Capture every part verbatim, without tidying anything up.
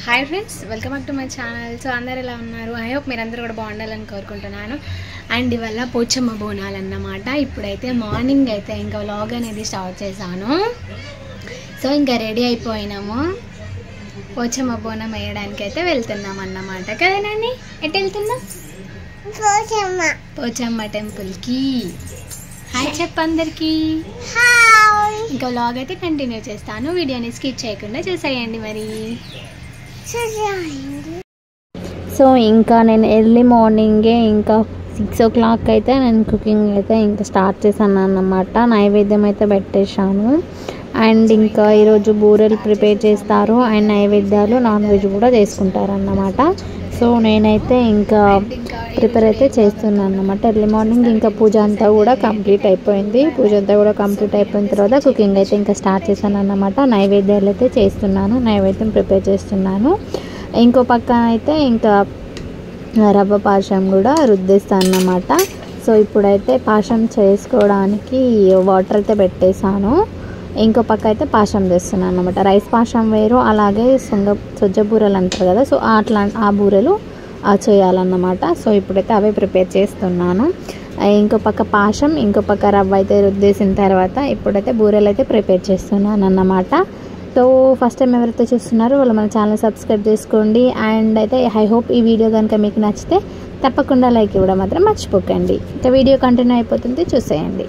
Hi friends, welcome back to my channel. So అందరు ఎలా ఉన్నారు? ఐ హోప్ మీరందరూ కూడా బాగుండాలని కోరుకుంటున్నాను. అండ్ ఇవాళ పోచమ్మ బోనాలు అన్నమాట. ఇప్పుడైతే మార్నింగ్ అయితే ఇంకా వ్లాగ్ అనేది స్టార్ట్ చేశాను. సో ఇంకా రెడీ అయిపోయినాము, పోచమ్మ బోనం వేయడానికి అయితే వెళ్తున్నాం అన్నమాట. కదా నాని, ఎటు వెళ్తున్నాం? పోచమ్మ పోచమ్మ టెంపుల్కి. హాయ్ చెప్పు అందరికీ. ఇంకా వ్లాగ్ అయితే కంటిన్యూ చేస్తాను, వీడియోని స్కిప్ చేయకుండా చూసేయండి మరి. సో ఇంకా నేను ఎర్లీ మార్నింగే ఇంకా సిక్స్ ఓ క్లాక్ అయితే నేను కుకింగ్ అయితే ఇంకా స్టార్ట్ చేశాను అన్నమాట. నైవేద్యం అయితే పెట్టేశాను. అండ్ ఇంకా ఈరోజు బూరెలు ప్రిపేర్ చేస్తారు అండ్ నైవేద్యాలు నాన్ వెజ్ కూడా చేసుకుంటారు అన్నమాట. సో నేనైతే ఇంకా ప్రిపేర్ అయితే చేస్తున్నాను అన్నమాట. ఎర్లీ మార్నింగ్ ఇంకా పూజ అంతా కూడా కంప్లీట్ అయిపోయింది. పూజ అంతా కూడా కంప్లీట్ అయిపోయిన తర్వాత కుకింగ్ అయితే ఇంకా స్టార్ట్ చేశాను అన్నమాట. నైవేద్యాలు అయితే చేస్తున్నాను, నైవేద్యం ప్రిపేర్ చేస్తున్నాను. ఇంకో పక్కన అయితే ఇంకా రవ్వ పాశం కూడా రుద్దేస్తాను అన్నమాట. సో ఇప్పుడైతే పాశం చేసుకోవడానికి వాటర్ అయితే పెట్టేశాను. ఇంకో పక్క అయితే పాశం చేస్తున్నాను అన్నమాట. రైస్ పాశం వేరు, అలాగే సొంగ సొజ్జ బూరెలు అంటారు కదా, సో అట్లా ఆ బూరెలు చేయాలన్నమాట. సో ఇప్పుడైతే అవే ప్రిపేర్ చేస్తున్నాను. ఇంకో పక్క పాశం, ఇంకో పక్క రవ్వ అయితే రుద్దేసిన తర్వాత ఇప్పుడైతే బూరెలు అయితే ప్రిపేర్ చేస్తున్నాను అన్నమాట. సో ఫస్ట్ టైం ఎవరైతే చూస్తున్నారో వాళ్ళు మన ఛానల్ సబ్స్క్రైబ్ చేసుకోండి. అండ్ అయితే ఐ హోప్ ఈ వీడియో కనుక మీకు నచ్చితే తప్పకుండా లైక్ ఇవ్వడం మాత్రం మర్చిపోకండి. ఇంకా వీడియో కంటిన్యూ అయిపోతుంది, చూసేయండి.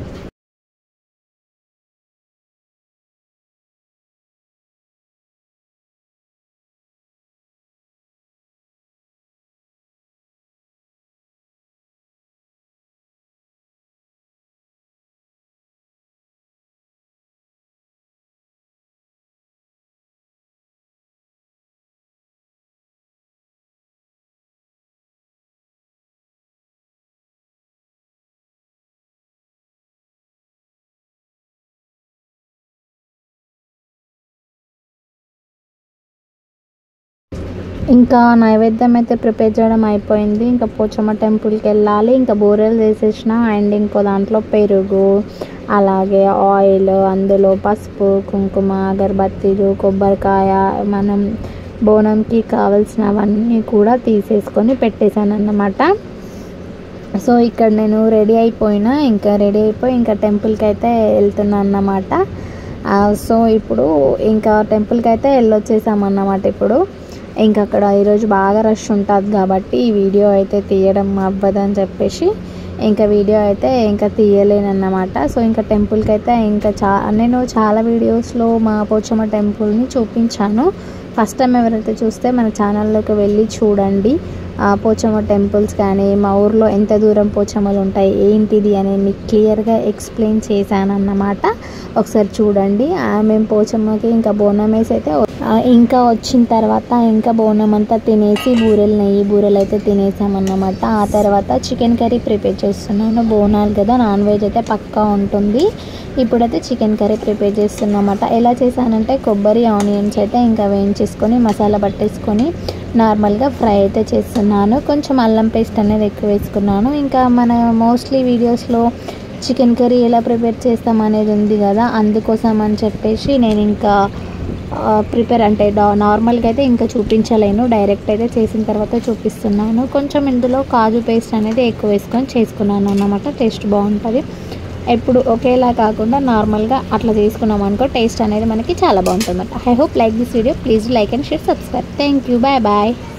ఇంకా నైవేద్యం అయితే ప్రిపేర్ చేయడం అయిపోయింది. ఇంకా పోచమ్మ టెంపుల్కి వెళ్ళాలి. ఇంకా బూరెలు చేసేసిన. అండ్ ఇంకో దాంట్లో పెరుగు, అలాగే ఆయిల్, అందులో పసుపు, కుంకుమ, అగరబత్తీలు, కొబ్బరికాయ, మనం బోనంకి కావాల్సినవన్నీ కూడా తీసేసుకొని పెట్టేశాను అన్నమాట. సో ఇక్కడ నేను రెడీ అయిపోయినా, ఇంకా రెడీ అయిపోయి ఇంకా టెంపుల్కి అయితే వెళ్తున్నాను అన్నమాట. సో ఇప్పుడు ఇంకా టెంపుల్కి అయితే వెళ్ళొచ్చేసామన్నమాట. ఇప్పుడు ఇంకా అక్కడ ఈరోజు బాగా రష్ ఉంటుంది కాబట్టి ఈ వీడియో అయితే తీయడం అవ్వదని చెప్పేసి ఇంకా వీడియో అయితే ఇంకా తీయలేనన్నమాట. సో ఇంకా టెంపుల్కి అయితే ఇంకా చా నేను చాలా వీడియోస్లో మా పోచమ్మ టెంపుల్ని చూపించాను. ఫస్ట్ టైం ఎవరైతే చూస్తే మన ఛానల్లోకి వెళ్ళి చూడండి. పోచమ్మ టెంపుల్స్ కానీ మా ఊర్లో ఎంత దూరం పోచమ్మలు ఉంటాయి ఏంటిది అనేది మీకు క్లియర్గా ఎక్స్ప్లెయిన్ చేశాను అన్నమాట. ఒకసారి చూడండి. మేము పోచమ్మకి ఇంకా బోనం వేసి అయితే ఇంకా వచ్చిన తర్వాత ఇంకా బోనం అంతా తినేసి బూరెలు నెయ్యి బూరెలు అయితే తినేసామన్నమాట. ఆ తర్వాత చికెన్ కర్రీ ప్రిపేర్ చేస్తున్నాను. బోనాలు కదా, నాన్ వెజ్ అయితే పక్కా ఉంటుంది. ఇప్పుడైతే చికెన్ కర్రీ ప్రిపేర్ చేస్తున్నమాట. ఎలా చేశానంటే కొబ్బరి ఆనియన్స్ అయితే ఇంకా వేయించేసుకొని మసాలా పట్టేసుకొని నార్మల్గా ఫ్రై అయితే చేస్తున్నాను. కొంచెం అల్లం పేస్ట్ అనేది ఎక్కువ వేసుకున్నాను. ఇంకా మన మోస్ట్లీ వీడియోస్లో చికెన్ కర్రీ ఎలా ప్రిపేర్ చేస్తాం అనేది ఉంది కదా, అందుకోసం అని చెప్పేసి నేను ఇంకా ప్రిపేర్ అంటే నార్మల్గా అయితే ఇంకా చూపించలేను, డైరెక్ట్ అయితే చేసిన తర్వాత చూపిస్తున్నాను. కొంచెం ఇందులో కాజు పేస్ట్ అనేది ఎక్కువ వేసుకొని చేసుకున్నాను అన్నమాట. టేస్ట్ బాగుంటుంది. ఎప్పుడు ఒకేలా కాకుండా నార్మల్గా అట్లా చేసుకున్నాం అనుకో టేస్ట్ అనేది మనకి చాలా బాగుంటుంది అన్నమాట. I hope like this video. Please like and share, subscribe. Thank you, bye bye.